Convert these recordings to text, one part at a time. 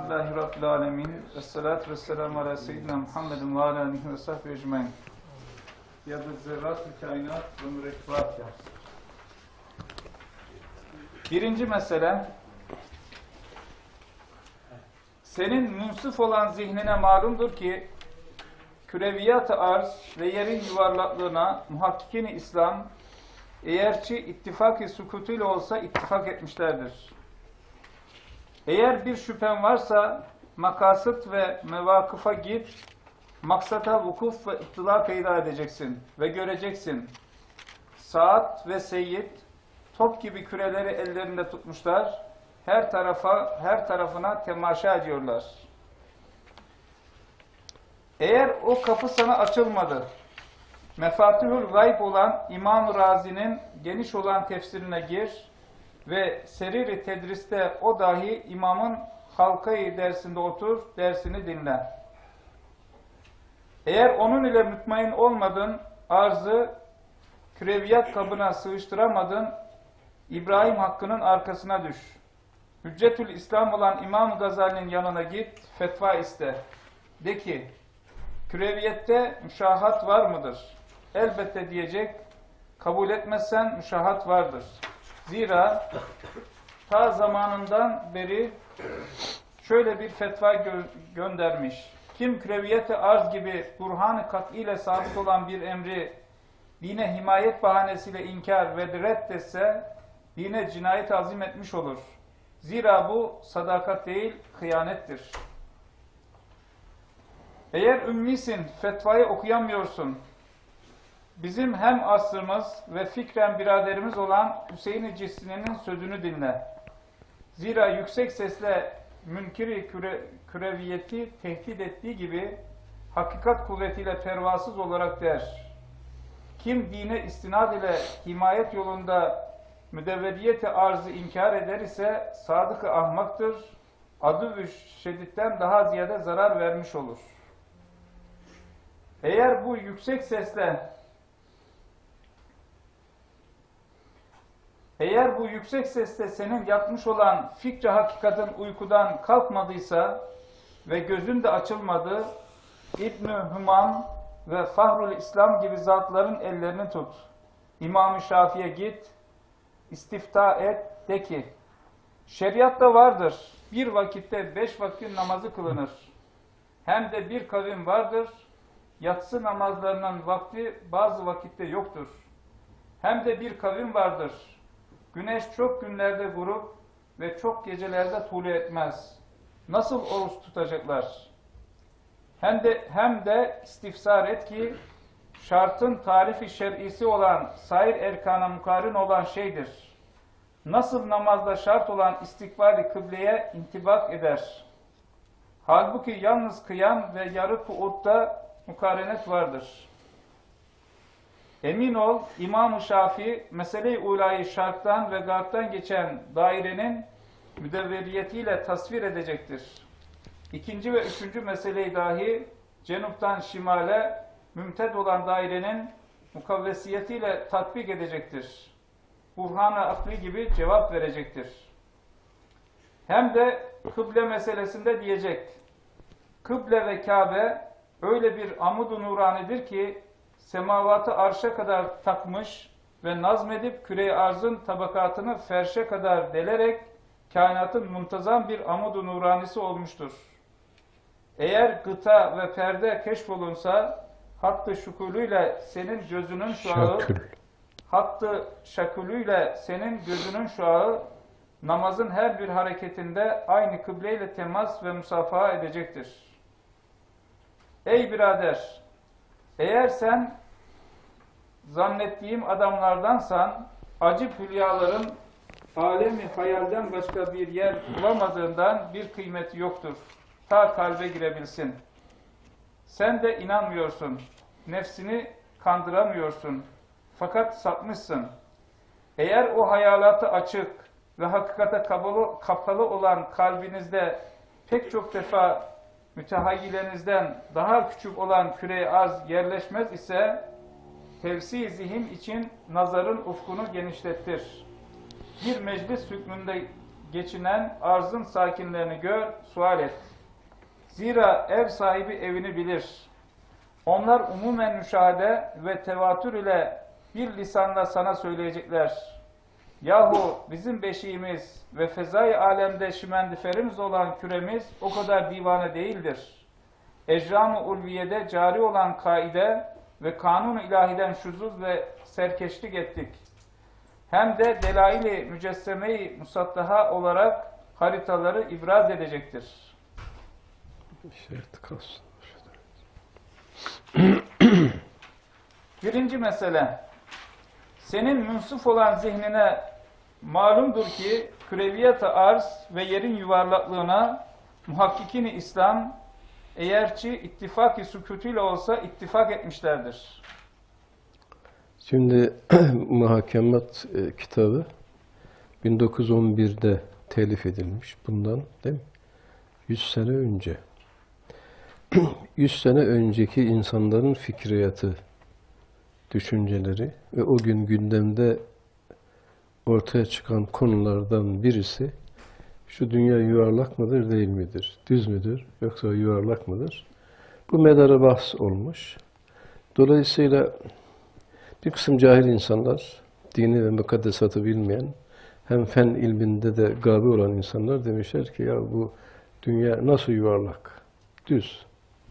Elhamdülillahi Rabbil Alemin. Vessalatu vesselamu ala seyyidina Muhammedin ve ala alihi ve sahbihi ecmaîn. Ya bu zerrat-ı kainat ve mürekkebat ya. Birinci mesele, senin münsif olan zihnine malumdur ki, küreviyat-ı arz ve yerin yuvarlaklığına muhakkikin-i İslam, eğerçi ittifak-ı sukutuyla olsa ittifak etmişlerdir. Eğer bir şüphen varsa, makasıt ve mevakıfa git, maksata vukuf ve ittila peyda edeceksin ve göreceksin. Saat ve seyyid, top gibi küreleri ellerinde tutmuşlar, her tarafına temaşa ediyorlar. Eğer o kapı sana açılmadı, mefatihül gayb olan İmam-ı Razi'nin geniş olan tefsirine gir ve serir-i tedriste o dahi imamın halkayı dersinde otur, dersini dinle. Eğer onun ile mutmain olmadın, arzı küreviyat kabına sığıştıramadın, İbrahim Hakkı'nın arkasına düş. Hüccetül İslam olan İmam-ı Gazali'nin yanına git, fetva iste. De ki, küreviyette müşahat var mıdır? Elbette diyecek, kabul etmezsen müşahat vardır. Zira ta zamanından beri şöyle bir fetva göndermiş. Kim küreviyet-i arz gibi burhan-ı kat'iyle sabit olan bir emri dine himayet bahanesiyle inkar ve reddetse dine cinayet azim etmiş olur. Zira bu sadakat değil, hıyanettir. Eğer ümmisin, fetvayı okuyamıyorsun, bizim hem asrımız ve fikren biraderimiz olan Hüseyin-i Cisni'nin sözünü dinle. Zira yüksek sesle münkiri küreviyeti tehdit ettiği gibi hakikat kuvvetiyle pervasız olarak der. Kim dine istinad ile himayet yolunda müdevvediyet-i arzı inkar eder ise sadık-ı ahmaktır, adü-ü şeditten daha ziyade zarar vermiş olur. Eğer bu yüksek sesle senin yatmış olan fikri hakikatin uykudan kalkmadıysa ve gözün de açılmadı, İbn-i Hümam ve Fahrul İslam gibi zatların ellerini tut. İmam-ı Şafii'ye git, istifta et, de ki, şeriatta vardır, bir vakitte 5 vakit namazı kılınır. Hem de bir kavim vardır, yatsı namazlarının vakti bazı vakitte yoktur. Hem de bir kavim vardır, güneş çok günlerde vurup ve çok gecelerde tulu etmez. Nasıl oruç tutacaklar? Hem de istifsar et ki, şartın tarifi şer'isi olan sair erkana mukarin olan şeydir. Nasıl namazda şart olan istikbali kıbleye intibak eder? Halbuki yalnız kıyam ve yarı kuudda mukarenet vardır. Emin ol, İmam-ı Şafii, mesele-i ulayı şarttan ve garbtan geçen dairenin müdevveriyetiyle tasvir edecektir. İkinci ve üçüncü meseleyi dahi cenuptan şimale mümted olan dairenin mukavvesiyetiyle tatbik edecektir. Burhan-ı akli gibi cevap verecektir. Hem de kıble meselesinde diyecek. Kıble ve Kabe öyle bir amud-u nuranidir ki semavatı arşa kadar takmış ve nazmedip küre-i arzın tabakatını ferşe kadar delerek kainatın muntazam bir amud-u nuranisi olmuştur. Eğer gıta ve perde keşfolunsa hattı şukulüyle senin gözünün şuağı namazın her bir hareketinde aynı kıbleyle temas ve musafaha edecektir. Ey birader! Eğer sen zannettiğim adamlardansan, acip hülyaların alemi hayalden başka bir yer bulamadığından bir kıymeti yoktur. Ta kalbe girebilsin. Sen de inanmıyorsun. Nefsini kandıramıyorsun. Fakat sapmışsın. Eğer o hayalatı açık ve hakikate kapalı olan kalbinizde pek çok defa mütehayyilenizden daha küçük olan küre-i arz yerleşmez ise tevsi zihin için nazarın ufkunu genişlettir. Bir meclis hükmünde geçinen arzın sakinlerini gör, sual et. Zira ev sahibi evini bilir. Onlar umumen müşahede ve tevatür ile bir lisanla sana söyleyecekler. Yahu bizim beşiğimiz ve fezai alemde şimendiferimiz olan küremiz o kadar divane değildir. Ecram-ı ulviyede cari olan kaide ve kanun-u ilahiden şuzuz ve serkeşlik ettik. Hem de delail-i mücesseme-i musattaha olarak haritaları ibraz edecektir. Birinci mesele, senin münsif olan zihnine malumdur ki küreviyat-ı arz ve yerin yuvarlaklığına muhakkikini İslam eğerçi ittifak-ı sükûtuyla olsa ittifak etmişlerdir. Şimdi Muhakemat kitabı 1911'de telif edilmiş. Bundan değil mi? 100 sene önce. 100 sene önceki insanların fikriyatı, düşünceleri ve o gün gündemde ortaya çıkan konulardan birisi şu dünya yuvarlak mıdır, değil midir? Düz müdür, yoksa yuvarlak mıdır? Bu medara bahs olmuş. Dolayısıyla bir kısım cahil insanlar, dini ve mukaddesatı bilmeyen, hem fen ilminde de gâbi olan insanlar demişler ki ya bu dünya nasıl yuvarlak? Düz.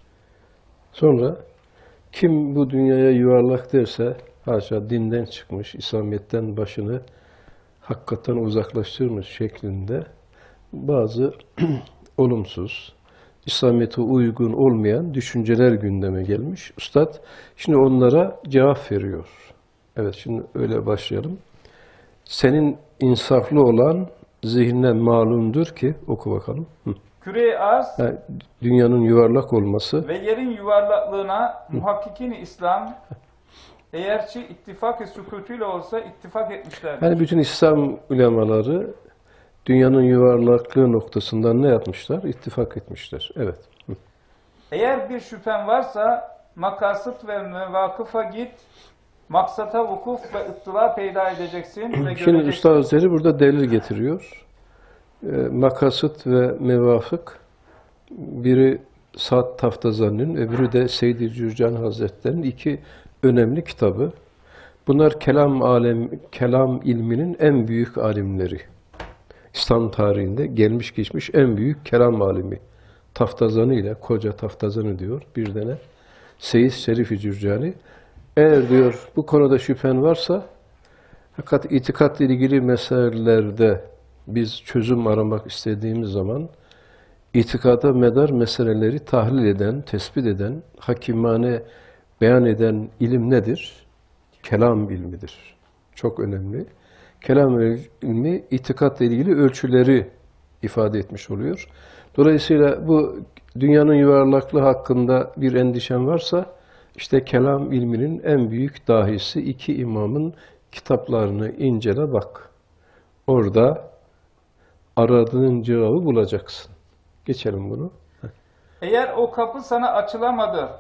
Sonra kim bu dünyaya yuvarlak derse, haşa dinden çıkmış, İslamiyet'ten başını hakikaten uzaklaştırmış şeklinde bazı olumsuz, İslamiyet'e uygun olmayan düşünceler gündeme gelmiş. Üstad şimdi onlara cevap veriyor. Evet, şimdi öyle başlayalım. Senin insaflı olan zihnine malumdur ki, oku bakalım. Küre-i arz Yani dünyanın yuvarlak olması ve yerin yuvarlaklığına muhakkikini İslam eğerçi ittifak-ı sükûtuyla olsa ittifak etmişlerdir. Yani bütün İslam ulemaları dünyanın yuvarlaklığı noktasından ne yapmışlar? İttifak etmişler. Evet. Eğer bir şüphen varsa makasıt ve mevakıfa git, maksata vukuf ve ıttıla peyda edeceksin ve göreceksin. Şimdi Üstad Hazretleri burada delil getiriyor. Makasıt ve mevafık, biri Sa'd Taftazani'nin, öbürü de Seyyid-i Cürcan Hazretleri'nin iki önemli kitabı. Bunlar kelam ilminin en büyük alimleri. İslam tarihinde gelmiş geçmiş en büyük kelam alimi. Taftazani ile, koca Taftazani diyor bir tane. Seyyid Şerif-i Cürcani. Eğer diyor bu konuda şüphen varsa, fakat itikatla ilgili meselelerde biz çözüm aramak istediğimiz zaman itikada medar meseleleri tahlil eden, tespit eden, hakimane beyan eden ilim nedir? Kelam ilmidir. Çok önemli. Kelam ilmi itikatla ilgili ölçüleri ifade etmiş oluyor. Dolayısıyla bu dünyanın yuvarlaklığı hakkında bir endişen varsa işte kelam ilminin en büyük dahisi iki imamın kitaplarını incele bak. Orada aradığın cevabı bulacaksın. Geçelim bunu. Eğer o kapı sana açılamadı,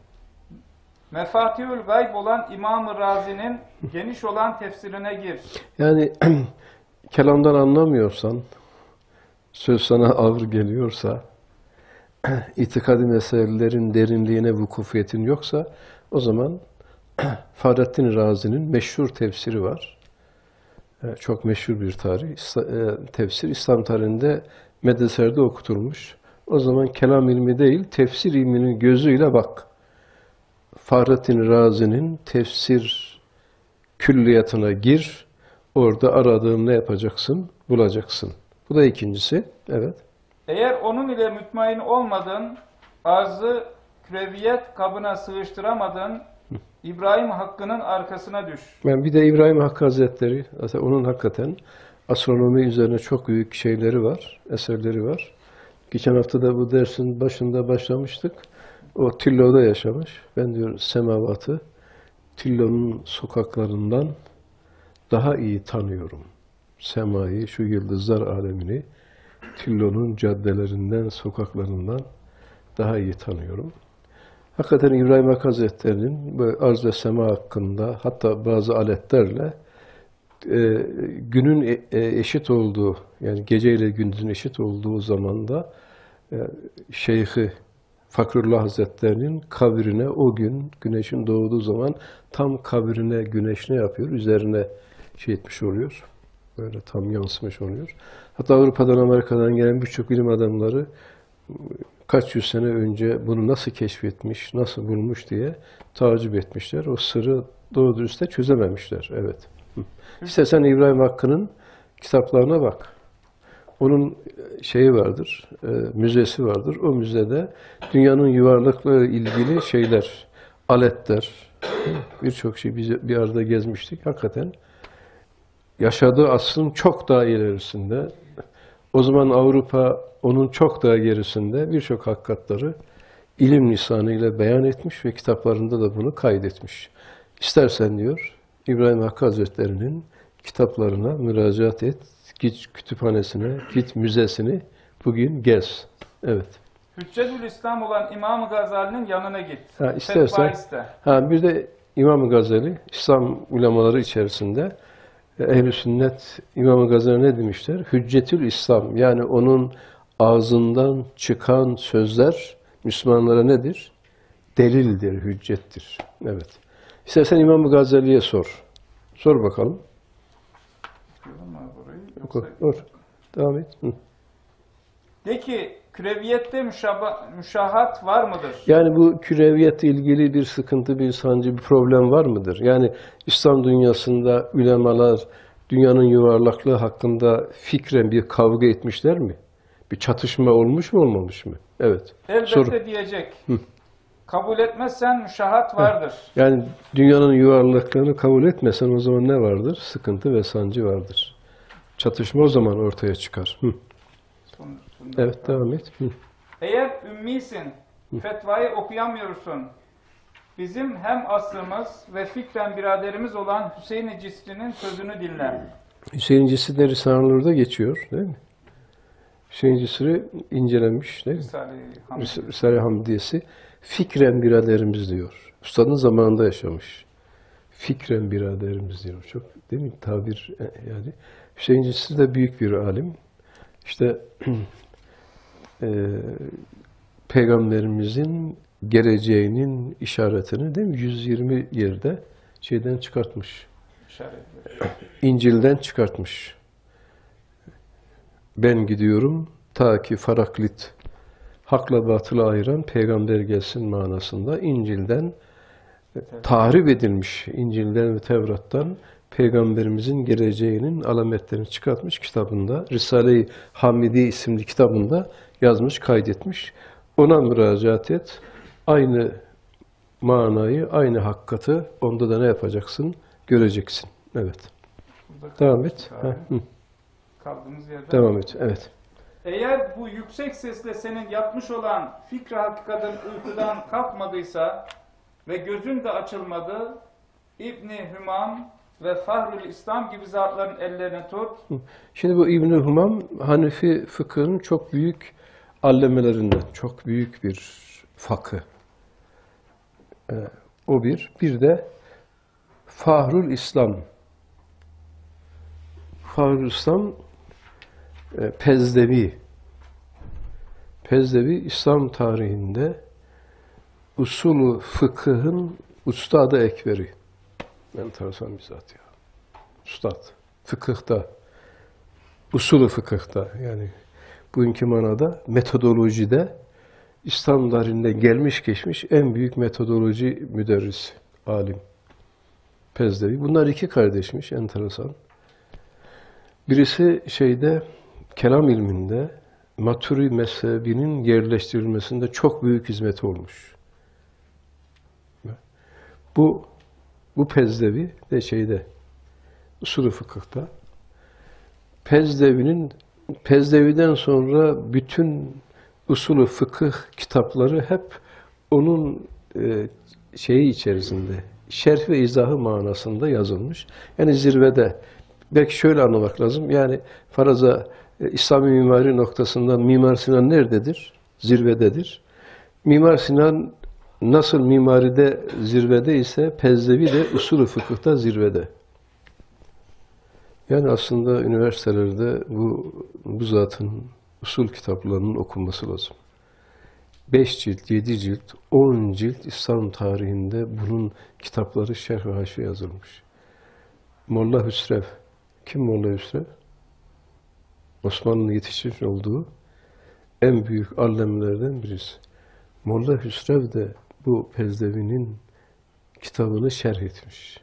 Mefatihül gayb olan İmam-ı Razi'nin geniş olan tefsirine gir. Yani kelamdan anlamıyorsan, söz sana ağır geliyorsa, itikadi meselelerin derinliğine vukufiyetin yoksa, o zaman Fahrettin Razi'nin meşhur tefsiri var. Çok meşhur bir tefsir. İslam tarihinde medreselerde okutulmuş. O zaman kelam ilmi değil, tefsir ilminin gözüyle bak. Fahrettin Razi'nin tefsir külliyatına gir. Orada aradığın ne yapacaksın? Bulacaksın. Bu da ikincisi. Evet. Eğer onun ile mütmain olmadın, arzı küreviyet kabına sığıştıramadın, İbrahim Hakkı'nın arkasına düş. Yani bir de İbrahim Hakkı Hazretleri, zaten onun hakikaten astronomi üzerine çok büyük şeyleri var, eserleri var. Geçen hafta da bu dersin başında başlamıştık. O Tillo'da yaşamış. Ben diyor semavatı Tillo'nun sokaklarından daha iyi tanıyorum. Semayı, şu yıldızlar alemini Tillo'nun caddelerinden, sokaklarından daha iyi tanıyorum. Hakikaten İbrahim Hakkı Hazretleri'nin bu arz ve sema hakkında hatta bazı aletlerle günün eşit olduğu, yani gece ile gündüzün eşit olduğu zamanda Şeyhi Fakrullah Hazretleri'nin kabrine o gün güneşin doğduğu zaman tam kabrine güneş ne yapıyor? Üzerine şey etmiş oluyor. Böyle tam yansımış oluyor. Hatta Avrupa'dan, Amerika'dan gelen birçok bilim adamları kaç yüz sene önce bunu nasıl keşfetmiş, nasıl bulmuş diye tacip etmişler. O sırrı doğru dürüst de çözememişler. Evet. İstersen İbrahim Hakkı'nın kitaplarına bak. Onun şeyi vardır, müzesi vardır. O müzede dünyanın yuvarlaklığı ilgili şeyler, aletler, birçok şey biz bir arada gezmiştik. Hakikaten yaşadığı asrın çok daha ilerisinde, o zaman Avrupa onun çok daha gerisinde birçok hakikatları ilim lisanıyla beyan etmiş ve kitaplarında da bunu kaydetmiş. İstersen diyor, İbrahim Hakkı Hazretleri'nin kitaplarına müracaat et, git kütüphanesine, git müzesini bugün gez. Evet. Hüccetül İslam olan İmam-ı Gazali'nin yanına git. Ha, istersen, bir de İmam-ı Gazali, İslam ulemaları içerisinde Ehl-i Sünnet İmam-ı Gazali ne demişler? Hüccetül İslam, yani onun ağzından çıkan sözler Müslümanlara nedir? Delildir, hüccettir. Evet. İstersen İmam-ı Gazali'ye sor. Sor bakalım. Sor. Devam et. Hı. De ki, küreviyette müşahat var mıdır? Yani bu küreviyetle ilgili bir sıkıntı, bir sancı, bir problem var mıdır? Yani İslam dünyasında ulemalar dünyanın yuvarlaklığı hakkında fikren bir kavga etmişler mi? Bir çatışma olmuş mu, olmamış mı? Evet. Elbette diyecek. Hı. Kabul etmezsen müşahat vardır. Yani dünyanın yuvarlaklığını kabul etmesen o zaman ne vardır? Sıkıntı ve sancı vardır. Çatışma o zaman ortaya çıkar. Hı. Evet, devam et. Hı. Eğer ümmisin, fetvayı okuyamıyorsun, bizim hem asrımız ve fikren biraderimiz olan Hüseyin-i Cisri'nin sözünü dinle. Hüseyin Cisri de Risale-i geçiyor, değil mi? Hüseyin Cisri incelenmiş, değil mi? Risale-i Hamdiyesi. Fikren biraderimiz diyor. Üstadın zamanında yaşamış. Fikren biraderimiz diyor. Çok, değil mi? Tabir yani. Hüseyin Cisri de büyük bir alim. İşte Peygamberimizin geleceğinin işaretini, değil mi? 120 yerde şeyden çıkartmış. İncil'den çıkartmış. Ben gidiyorum ta ki Faraklit, hakla batılı ayıran peygamber gelsin manasında İncil'den tahrip edilmiş, İncil'den ve Tevrat'tan Peygamberimizin geleceğinin alametlerini çıkartmış kitabında, Risale-i Hamidi isimli kitabında yazmış, kaydetmiş. Ona müracaat et. Aynı manayı, aynı hakikati onda da ne yapacaksın? Göreceksin. Evet. Devam et. Kaldığımız yerden. Devam et. Evet. Eğer bu yüksek sesle senin yapmış olan fikri hakikatin uykudan kalkmadıysa ve gözün de açılmadı, İbn-i Hümam ve Fahrül İslam gibi zatların ellerini tut. Şimdi bu İbn-i Hümam, Hanefi fıkhının çok büyük allemelerinden, çok büyük bir fakı. O bir. Bir de Fahrül İslam. Fahrül İslam Pezdevi. Pezdevi İslam tarihinde usulü fıkhın ustadı ekberi. Enteresan bir zat ya. Ustad. Fıkıhta. Usulü fıkıhta. Yani bugünkü manada metodolojide İslam tarihinde gelmiş geçmiş en büyük metodoloji müderrisi, alim. Pezdevi. Bunlar iki kardeşmiş. Enteresan. Birisi kelam ilminde Maturi mezhebinin yerleştirilmesinde çok büyük hizmeti olmuş. Bu Pezdevi de usulü fıkıhta. Pezdevi'den sonra bütün usulü fıkıh kitapları hep onun içerisinde, şerh ve izahı manasında yazılmış. Yani zirvede. Belki şöyle anlamak lazım. Yani faraza İslami mimari noktasında Mimar Sinan nerededir? Zirvededir. Mimar Sinan nasıl mimaride zirvede ise Pezdevi de usulü fıkıhta zirvede. Yani aslında üniversitelerde bu zatın usul kitaplarının okunması lazım. 5 cilt, 7 cilt, 10 cilt İslam tarihinde bunun kitapları şerh ve haşiye yazılmış. Molla Hüsrev. Kim Molla Hüsrev? Osmanlı'nın yetişmiş olduğu en büyük allemlerden birisi. Molla Hüsrev de bu Pezdevi'nin kitabını şerh etmiş.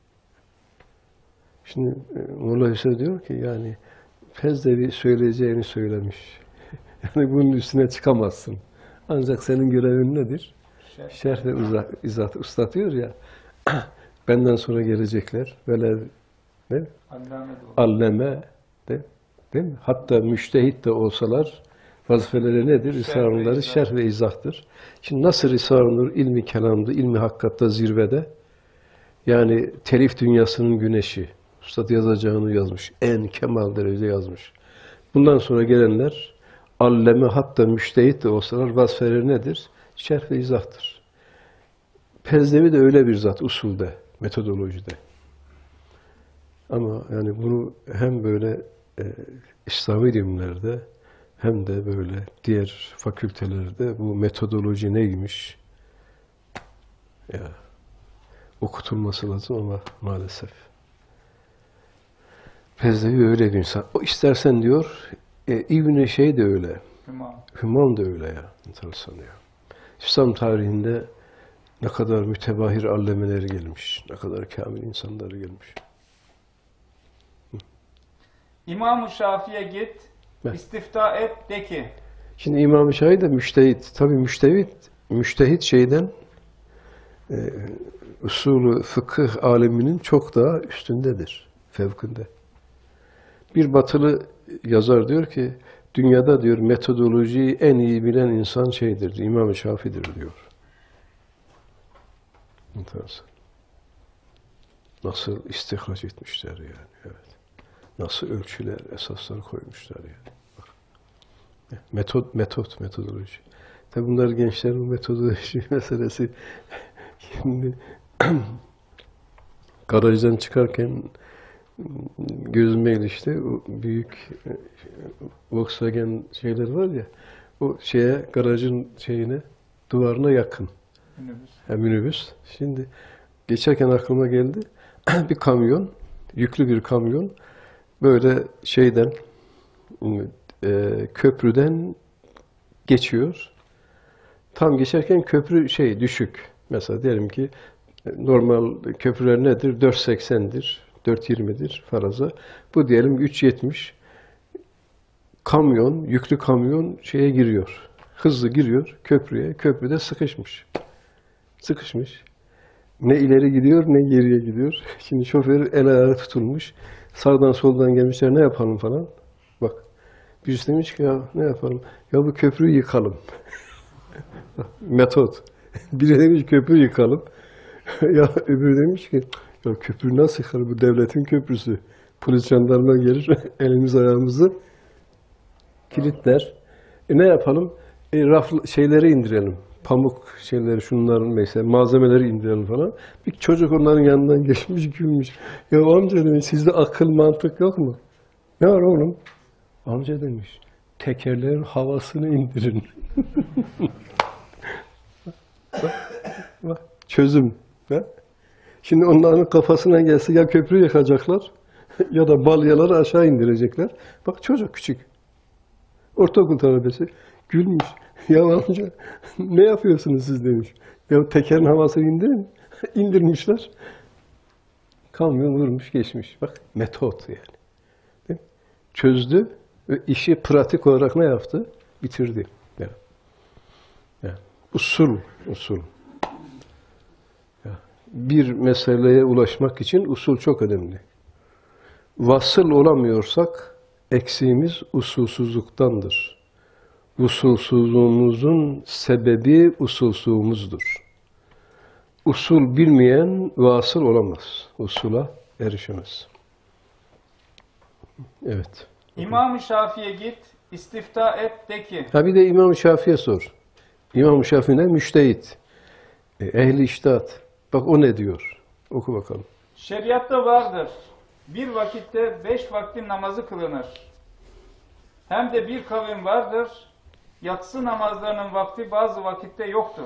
Şimdi Molla Hüsrev diyor ki yani Pezdevi söyleyeceğini söylemiş. Yani bunun üstüne çıkamazsın. Ancak senin görevin nedir? Şerh ve izah. Usta diyor ya, benden sonra gelecekler. Velev ne? Alleme de, değil mi? Hatta müştehit de olsalar vazifeleri nedir? Risale-i Nur'ları şerh ve izahtır. Şimdi nasıl Risale-i Nur ilmi kelamda, ilmi hakikatta zirvede? Yani telif dünyasının güneşi. Üstad yazacağını yazmış. En kemal derecede yazmış. Bundan sonra gelenler alleme hatta müştehit de olsalar vazifeleri nedir? Şerh ve izahtır. Pezdevi de öyle bir zat usulde, metodolojide. Ama yani bunu hem böyle İslami ilimlerde hem de böyle diğer fakültelerde bu metodoloji neymiş? Ya okutulması lazım ama maalesef. Pezdevi öyle bir insan. O istersen diyor, İbn-i şey de öyle. Hümam da öyle ya. Enteresan ya. İslam tarihinde ne kadar mütebahir allemeleri gelmiş. Ne kadar kamil insanları gelmiş. İmam-ı Şafii'ye git, istifta et, de ki. Şimdi İmam-ı Şafii de müştehit. Tabii müştehit şeyden usulü fıkıh aleminin çok daha üstündedir. Fevkinde. Bir batılı yazar diyor ki, dünyada diyor metodolojiyi en iyi bilen insan şeydir, İmam-ı Şafii'dir diyor. Enteresan. Nasıl istihraç etmişler yani, evet. Nasıl ölçüler, esaslar koymuşlar yani. Bak. Metodoloji. Tabi bunlar gençlerin metodoloji meselesi. Şimdi garajdan çıkarken gözüme ilişti. O büyük Volkswagen şeyler var ya, o şeye, garajın şeyine, duvarına yakın. Minibüs. Şimdi geçerken aklıma geldi. Bir kamyon, yüklü bir kamyon böyle şeyden köprüden geçiyor. Tam geçerken köprü düşük. Mesela diyelim ki normal köprüler nedir? 4.80'dir, 4.20'dir faraza. Bu diyelim 3.70. Kamyon, yüklü kamyon şeye giriyor. Hızlı giriyor köprüye. Köprüde sıkışmış. Ne ileri gidiyor ne geriye gidiyor. Şimdi şoför el ayağı tutulmuş. Sağdan soldan gelmişler, ne yapalım falan. Bak, birisi demiş ki ya ne yapalım? Ya bu köprüyü yıkalım. Metot. Biri demiş köprüyü yıkalım. Ya öbürü demiş ki ya köprü nasıl yıkar? Bu devletin köprüsü. Polis jandarma gelir, elimiz ayağımızı kilitler. Ne yapalım? Şeyleri indirelim. Pamuk şeyleri, şunların mesela malzemeleri indirelim falan. Bir çocuk onların yanından geçmiş, gülmüş. Ya amca demiş, sizde akıl mantık yok mu? Ne var oğlum? Amca demiş, tekerlerin havasını indirin. bak, çözüm. Şimdi onların kafasına gelse ya köprü yakacaklar ya da balyaları aşağı indirecekler. Bak çocuk küçük. Ortaokul talebesi gülmüş. Ya amca ne yapıyorsunuz siz demiş. Ya tekerin havasını indirin. İndirmişler. Kamyon vurmuş geçmiş. Bak metot yani. Değil mi? Çözdü ve işi pratik olarak ne yaptı? Bitirdi. Yani usul. Bir meseleye ulaşmak için usul çok önemli. Vasıl olamıyorsak eksiğimiz usulsüzlüktandır. Usulsüzlüğümüzün sebebi usulsüzlüğümüzdür. Usul bilmeyen vasıl olamaz. Usula erişemez. Evet. İmam-ı Şafii'ye git, istifta et, de ki. Ha bir de İmam-ı Şafii'ye sor. İmam-ı Şafii ne? Müştehit. Ehli içtihat. Bak o ne diyor? Oku bakalım. Şeriatta vardır. bir vakitte 5 vaktin namazı kılınır. Hem de bir kavim vardır, yatsı namazlarının vakti bazı vakitte yoktur.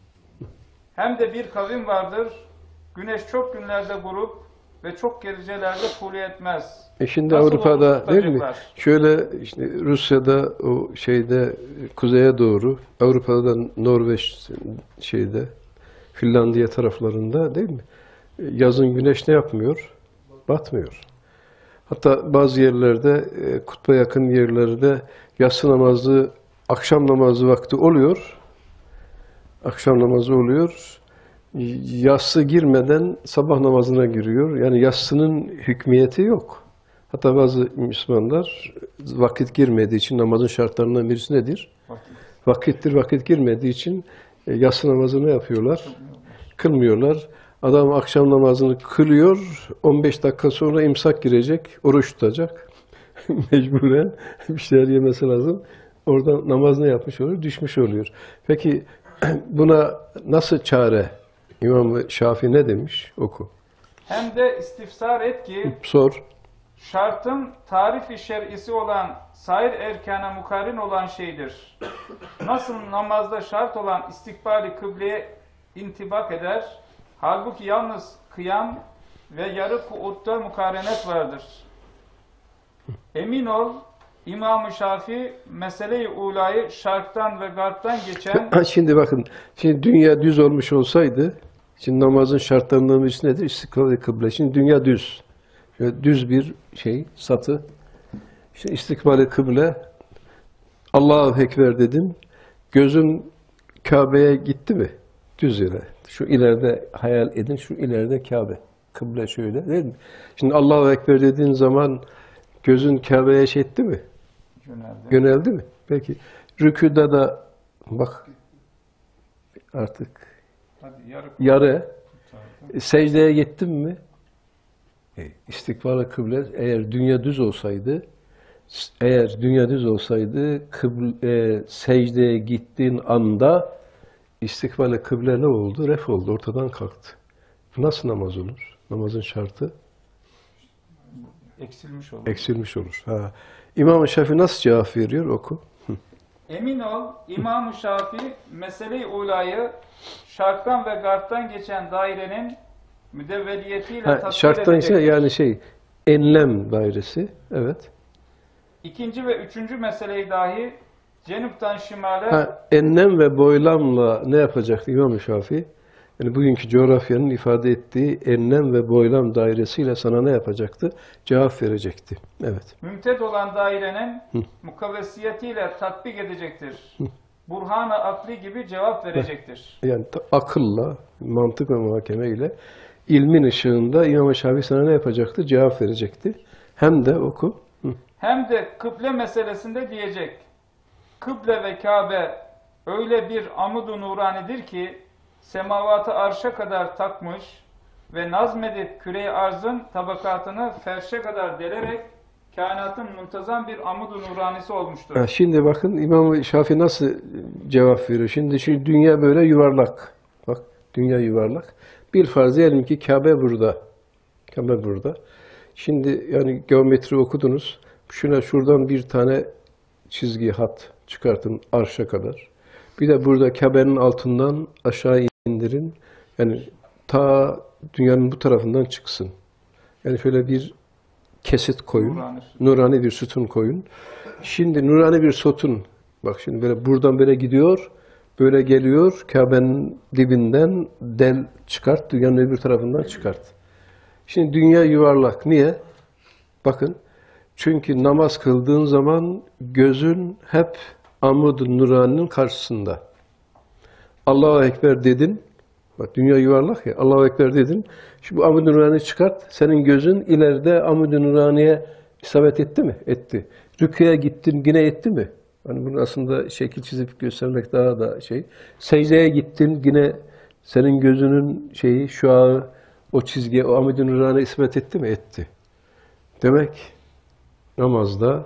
Hem de bir kavim vardır, güneş çok günlerde vurup ve çok gecelerde kulu etmez. Şimdi Nasıl Avrupa'da olur değil mi? tutacaklar? Şöyle işte Rusya'da o şeyde kuzeye doğru, Avrupa'da da Norveç şeyde, Finlandiya taraflarında değil mi? Yazın güneş ne yapmıyor? Batmıyor. Hatta bazı yerlerde, kutba yakın yerlerde yatsı namazı, akşam namazı vakti oluyor. Akşam namazı oluyor. Yatsı girmeden sabah namazına giriyor. Yani yatsının hükmiyeti yok. Hatta bazı Müslümanlar vakit girmediği için namazın şartlarından birisi nedir? Vakittir. Vakit girmediği için yatsı namazını yapıyorlar? Kılmıyorlar. Adam akşam namazını kılıyor. 15 dakika sonra imsak girecek. Oruç tutacak. Mecburen bir şeyler yemesi lazım. Orada namaz ne yapmış oluyor? Düşmüş oluyor. Peki buna nasıl çare? İmam Şafii ne demiş? Oku. Hem de istifsar et ki Sor. şartın tarif-i şer'isi olan sair erkana mukarrin olan şeydir. Nasıl namazda şart olan istikbali kıbleye intibak eder, halbuki yalnız kıyam ve yarı kuutta mukarenet vardır. Emin ol, İmam-ı Şafii mesele-i ulayı şarktan ve garptan geçen Şimdi bakın, şimdi dünya düz olmuş olsaydı, şimdi namazın şartlarından birisi nedir? İstikbal-i kıble. Şimdi dünya düz. Şöyle düz bir şey, satı. İşte istikbal-i kıble, Allahu Ekber dedin, gözün Kabe'ye gitti mi? Düz yere. Şu ileride hayal edin, şu ileride Kabe. Kıble şöyle değil mi? Şimdi Allahu Ekber dediğin zaman gözün Kabe'ye şey etti mi? Yöneldi mi? Peki. Rüküda da bak artık yarı secdeye gittin mi? İstikbal-i kıble eğer dünya düz olsaydı secdeye gittiğin anda istikbal-i kıble ne oldu? Ref oldu. Ortadan kalktı. Nasıl namaz olur? Namazın şartı eksilmiş olur. eksilmiş olur. Ha. İmam-ı Şafii nasıl cevap veriyor? Oku. Emin ol, İmam-ı Şafii mesele-i ulayı şarktan ve garptan geçen dairenin müdevveliyetiyle tasvir Şarttan ise edecektir. yani şey, enlem dairesi. Evet. İkinci ve üçüncü meseleyi dahi cenuptan şimale Enlem ve boylamla ne yapacaktı İmam-ı Şafii? Yani bugünkü coğrafyanın ifade ettiği enlem ve boylam dairesiyle sana ne yapacaktı? Cevap verecekti. Evet. mümted olan dairenin mukavvesiyetiyle tatbik edecektir. Burhan-ı akli gibi cevap verecektir. Yani akılla, mantık ve muhakeme ile ilmin ışığında İmam-ı Şafii sana ne yapacaktı? Cevap verecekti. Hem de oku. Hem de kıble meselesinde diyecek. Kıble ve Kabe öyle bir amud-u nuranidir ki semavatı arşa kadar takmış ve nazmedip küre-i arzın tabakatını ferşe kadar delerek kainatın muntazam bir amud-u nuranisi olmuştur. Şimdi bakın İmam-ı Şafii nasıl cevap veriyor. Şimdi şu dünya böyle yuvarlak. Bak dünya yuvarlak. Bir farz diyelim ki Kabe burada. Kabe burada. Şimdi yani geometri okudunuz. Şuradan bir tane çizgi hat çıkartın arşa kadar. Bir de burada Kabe'nin altından aşağı indirin. Yani ta dünyanın bu tarafından çıksın. Yani şöyle bir kesit koyun. Nurani bir sütun koyun. Şimdi nurani bir sütun. Bak şimdi böyle buradan böyle gidiyor. Böyle geliyor. Kabe'nin dibinden del çıkart. Dünyanın öbür tarafından çıkart. Şimdi dünya yuvarlak. Niye? Bakın. Çünkü namaz kıldığın zaman gözün hep amud-u nuraninin karşısında. Allahu Ekber dedin. Bak dünya yuvarlak ya. Allahu Ekber dedin. Şimdi bu amud-u nurani çıkart. Senin gözün ileride amud-u nuraniye isabet etti mi? Etti. Rüküye gittin yine etti mi? Hani bunu aslında şekil çizip göstermek daha da şey. Secdeye gittin yine senin gözünün şeyi şuağı o çizgiye o amud-u nurani isabet etti mi? Etti. Demek namazda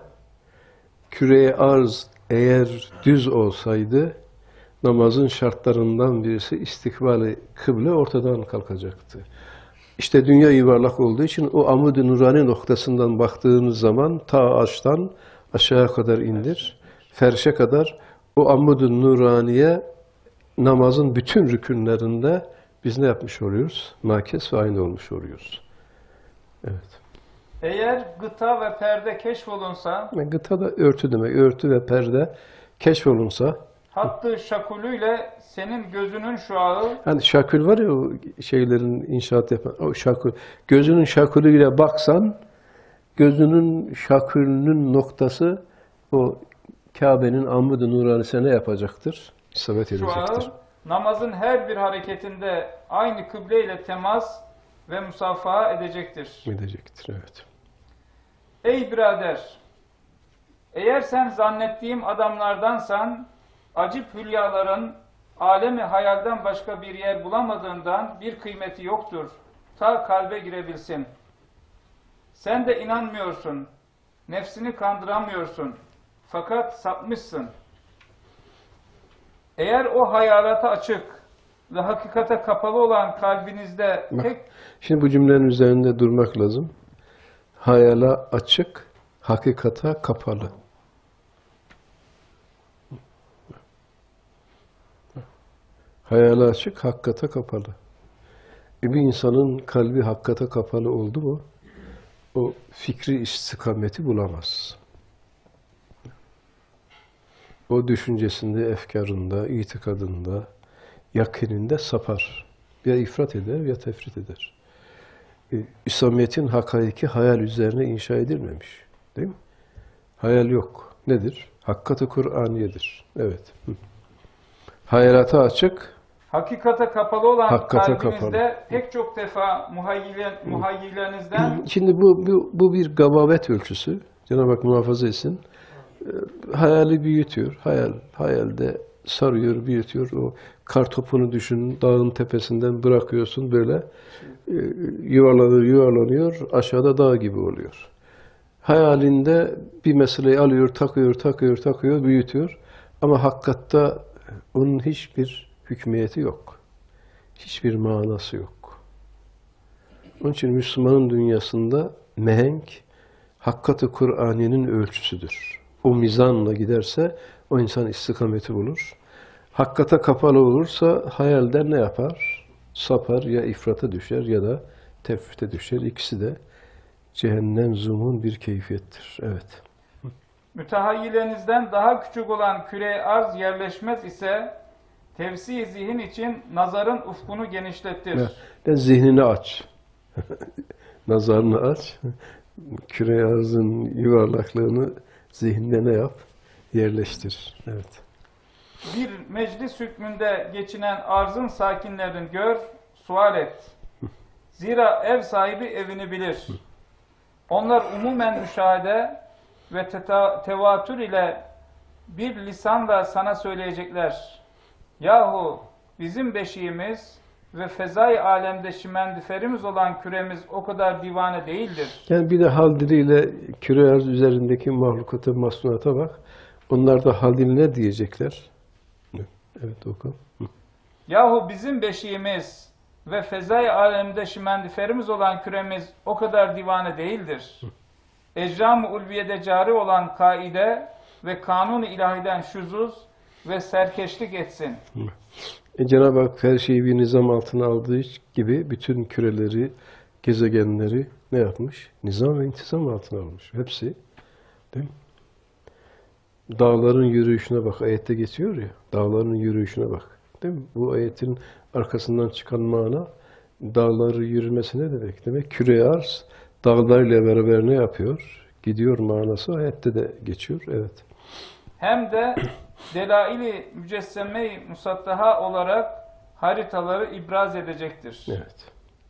küre-i arz eğer düz olsaydı namazın şartlarından birisi istikbal-i kıble ortadan kalkacaktı. İşte dünya yuvarlak olduğu için o amud-i nurani noktasından baktığınız zaman ta ağaçtan aşağıya kadar indir, ferşe kadar o amud-i nuraniye namazın bütün rükünlerinde biz ne yapmış oluyoruz? Nakes ve aynı olmuş oluyoruz. Evet. Eğer gıta ve perde keşfolunsa, Gıta da örtü demek. Örtü ve perde keşfolunsa, hattı şakulüyle senin gözünün şuağı, hani şakül var ya o şeylerin inşaat yapan, o şakül. Gözünün şakülüyle baksan, gözünün şakülünün noktası o Kabe'nin amud-i nuranisine ne yapacaktır? İsabet edecektir. şuağı, namazın her bir hareketinde aynı kıble ile temas ve musafaha edecektir. Edecektir, evet. Ey birader! Eğer sen zannettiğim adamlardansan, acip hülyaların alemi hayalden başka bir yer bulamadığından bir kıymeti yoktur. Ta kalbe girebilsin. Sen de inanmıyorsun. Nefsini kandıramıyorsun. Fakat sapmışsın. Eğer o hayalata açık ve hakikate kapalı olan kalbinizde tek... Şimdi bu cümlenin üzerinde durmak lazım. Hayala açık, hakikata kapalı. Hayala açık, hakikate kapalı. Bir insanın kalbi hakikate kapalı oldu mu, o fikri istikameti bulamaz. O düşüncesinde, efkarında, itikadında, yakininde sapar. Ya ifrat eder ya tefrit eder. İslamiyet'in hakaiki hayal üzerine inşa edilmemiş. Değil mi? Hayal yok. Nedir? Hakikat-ı Kur'aniyedir. Evet. Hayalata açık, Hakikate kapalı olan hakikate kalbinizde kapalı. pek çok defa muhayyilerinizden Şimdi bu bir gababet ölçüsü. Cenab-ı Hak muhafaza etsin. Hayali büyütüyor. Hayalde sarıyor, büyütüyor. O kar topunu düşün, dağın tepesinden bırakıyorsun böyle. Yuvarlanıyor, aşağıda dağ gibi oluyor. Hayalinde bir meseleyi alıyor, takıyor, büyütüyor. Ama hakikatte onun hiçbir hükmiyeti yok. Hiçbir manası yok. Onun için Müslümanın dünyasında mehenk, hakkat-ı Kur'aniyenin ölçüsüdür. O mizanla giderse o insan istikameti bulur. Hakkata kapalı olursa hayalden ne yapar? Sapar, ya ifrata düşer ya da tefrite düşer. İkisi de cehennem zumun bir keyfiyettir. Evet. mütehayyilerinizden daha küçük olan küre arz yerleşmez ise tevsi zihin için nazarın ufkunu genişlettir. Ya, zihnini aç. Nazarını aç. Küre arzın yuvarlaklığını zihninde ne yap? Yerleştir. Evet. Bir meclis hükmünde geçinen arzın sakinlerini gör, sual et. Zira ev sahibi evini bilir. Onlar umumen müşahede ve tevatür ile bir lisanla sana söyleyecekler. Yahu bizim beşiğimiz ve fezai alemde şimendiferimiz olan küremiz o kadar divane değildir. Yani bir de hal diliyle küre arz üzerindeki mahlukata, masnunata bak. Onlar da hal dili ne diyecekler? Evet, oku. Yahu bizim beşiğimiz ve fezai alemde şimendiferimiz olan küremiz o kadar divane değildir. Ecram-ı ulviyede cari olan kaide ve kanun-u ilahiden şuzuz ve serkeşlik etsin. Cenab-ı Hak her şeyi bir nizam altına aldığı gibi bütün küreleri, gezegenleri ne yapmış? Nizam ve intizam altına almış. Hepsi. Değil mi? Dağların yürüyüşüne bak. Ayette geçiyor ya. Dağların yürüyüşüne bak. Değil mi? Bu ayetin arkasından çıkan mana dağları yürümesi ne demek? Demek küre arz dağlarıyla beraber ne yapıyor? Gidiyor manası ayette de geçiyor. Evet. Hem de delail-i mücesseme-i musattaha olarak haritaları ibraz edecektir. Evet.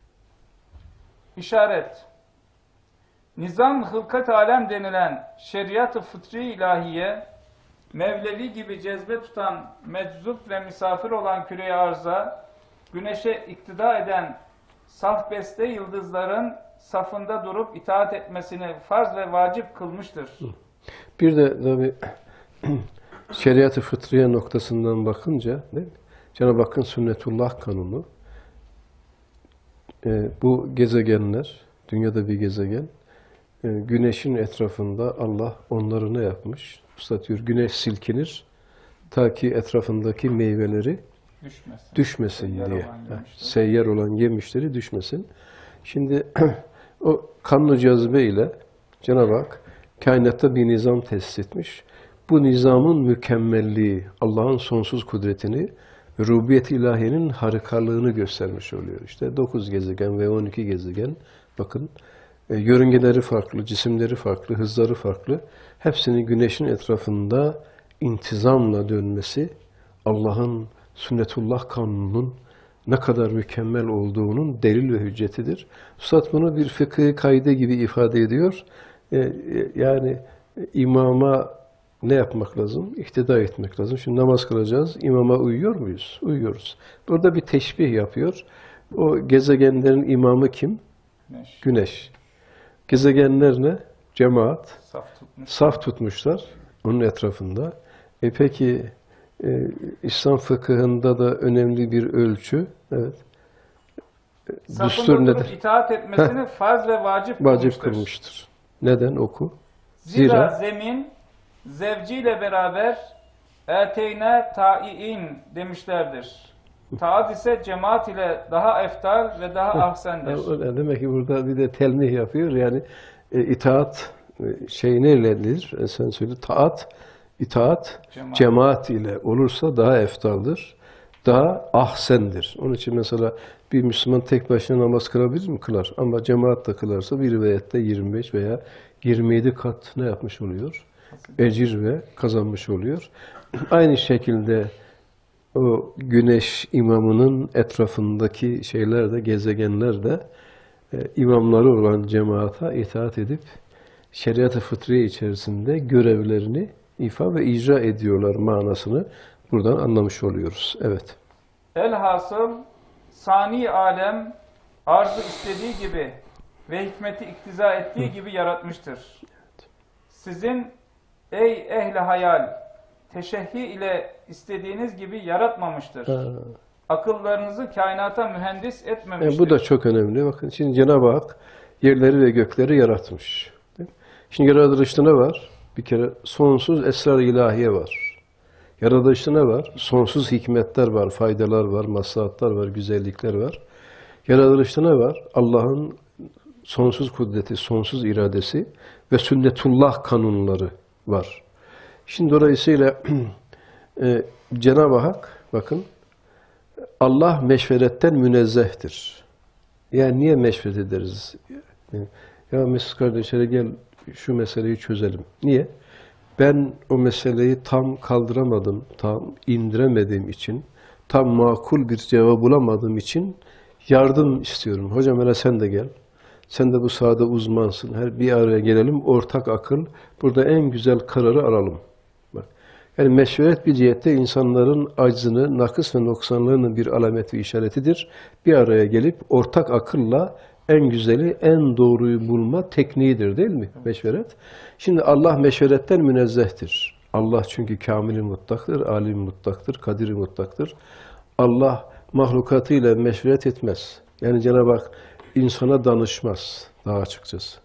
İşaret. Nizam hılkat alem denilen şeriat-ı fıtri ilahiye, Mevlevi gibi cezbe tutan meczup ve misafir olan küre-i arza, güneşe iktida eden saf beste yıldızların safında durup itaat etmesini farz ve vacip kılmıştır. Bir de tabii şeriat-ı fıtriye noktasından bakınca değil mi? Cenab-ı Hakk'ın sünnetullah kanunu bu gezegenler, dünyada bir gezegen, güneşin etrafında Allah onları ne yapmış? Usta diyor, güneş silkinir ta ki etrafındaki meyveleri düşmesin diye. Seyyar olan yemişleri düşmesin. Şimdi o kanun cazibe ile Cenab-ı Hak kainatta bir nizam tesis etmiş. Bu nizamın mükemmelliği, Allah'ın sonsuz kudretini, rububiyet-i ilahiyenin harikalığını göstermiş oluyor. İşte 9 gezegen ve 12 gezegen, bakın yörüngeleri farklı, cisimleri farklı, hızları farklı. Hepsinin güneşin etrafında intizamla dönmesi, Allah'ın sünnetullah kanununun ne kadar mükemmel olduğunun delil ve hüccetidir. Üstad bunu bir fıkıh kaide gibi ifade ediyor. Yani imama ne yapmak lazım? İktida etmek lazım. Şimdi namaz kılacağız. İmama uyuyor muyuz? Uyuyoruz. Burada bir teşbih yapıyor. O gezegenlerin imamı kim? Güneş. Gezegenler ne? Cemaat. Saf tutmuşlar onun etrafında. Peki İslam fıkıhında da önemli bir ölçü. Evet. Düstur nedir? İtaat etmesini farz ve vacip kılmıştır. Neden? Oku. Zira zemin zevciyle beraber eteyne ta'i'in demişlerdir. Taat ise cemaat ile daha eftal ve daha ahsendir. Demek ki burada bir de telmih yapıyor. Yani itaat neyledir? Sen söyle. İtaat cemaat ile olursa daha eftaldır. Daha ahsendir. Onun için mesela bir Müslüman tek başına namaz kılabilir mi? Kılar. Ama cemaatle kılarsa bir rivayette 25 veya 27 kat ne yapmış oluyor? Ecir ve kazanmış oluyor. Aynı şekilde o güneş imamının etrafındaki şeyler de, gezegenler de imamları olan cemaata itaat edip şeriat-ı fıtriye içerisinde görevlerini ifa ve icra ediyorlar manasını buradan anlamış oluyoruz. Evet. Elhasıl sani alem arzı istediği gibi ve hikmeti iktiza ettiği gibi yaratmıştır. Sizin ey ehli hayal teşehhi ile istediğiniz gibi yaratmamıştır. Akıllarınızı kainata mühendis etmemiştir. Bu da çok önemli. Bakın şimdi Cenab-ı Hak yerleri ve gökleri yaratmış. Şimdi yaratılışta ne var? Bir kere sonsuz esrar-ı ilahiye var. Yaratılışta ne var? Sonsuz hikmetler var, faydalar var, maslahatlar var, güzellikler var. Yaratılışta ne var? Allah'ın sonsuz kudreti, sonsuz iradesi ve sünnetullah kanunları var. Şimdi dolayısıyla Cenab-ı Hak, bakın, Allah meşveretten münezzehtir. Yani niye meşveret ederiz? Ya Mesut kardeşlere gel şu meseleyi çözelim. Niye? Ben o meseleyi tam kaldıramadım, tam indiremediğim için, tam makul bir cevap bulamadığım için yardım istiyorum. Hocam hele sen de gel. Sen de bu sahada uzmansın. Her bir araya gelelim, ortak akıl. Burada en güzel kararı alalım. Bak. Yani meşveret bir cihette insanların aczını, nakıs ve noksanlığının bir alamet ve işaretidir. Bir araya gelip ortak akılla en güzeli, en doğruyu bulma tekniğidir değil mi meşveret? Şimdi Allah meşveretten münezzehtir. Allah çünkü kamil-i mutlaktır, alim-i mutlaktır, kadir-i mutlaktır. Allah mahlukatıyla meşveret etmez. Yani Cenab-ı Hak insana danışmaz daha açıkçası.